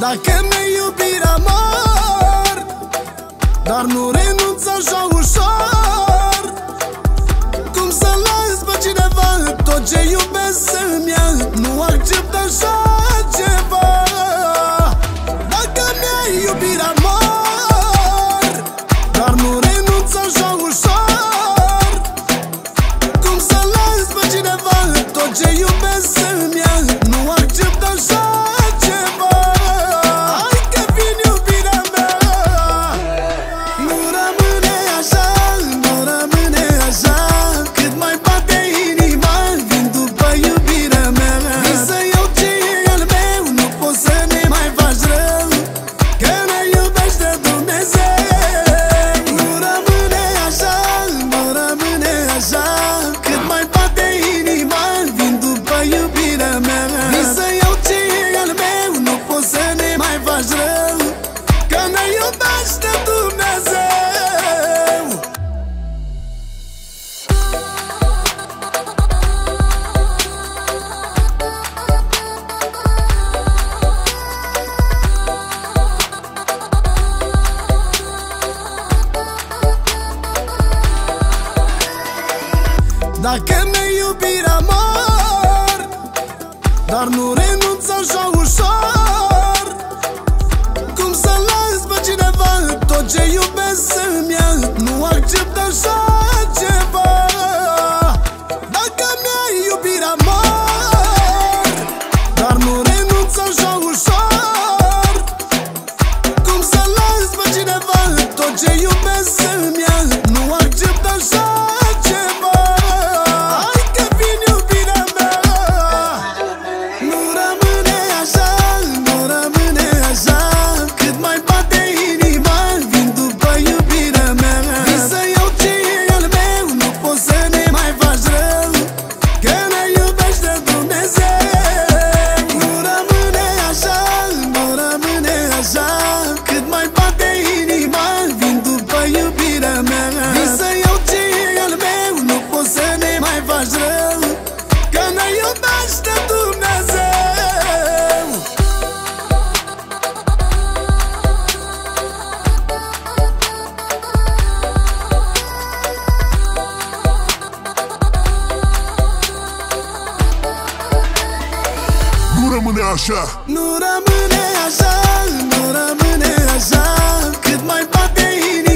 Dacă mi-ai iubirea mor, dar nu renunț așa ușor. Cum să las pe cineva tot ce iubesc să-mi ia? Nu accept așa ceva. Dacă mi-ai iubirea mor, dar nu renunț așa ușor. Cum să las pe cineva tot ce iubesc să-mi ia? Nu accept așa ceva. Dacă mi-ai iubirea mor, dar nu renunț așa ușor. Cum să las pe cineva tot ce iubesc să-mi ia? Nu accept așa ceva. Dacă mi-ai iubirea mor, dar nu renunț așa ușor. Cum să las pe cineva tot ce iubesc să-mi ia? Nu accept așa ceva. Nu rămâne așa. Nu rămâne așa, nu rămâne așa. Cât mai bate inima.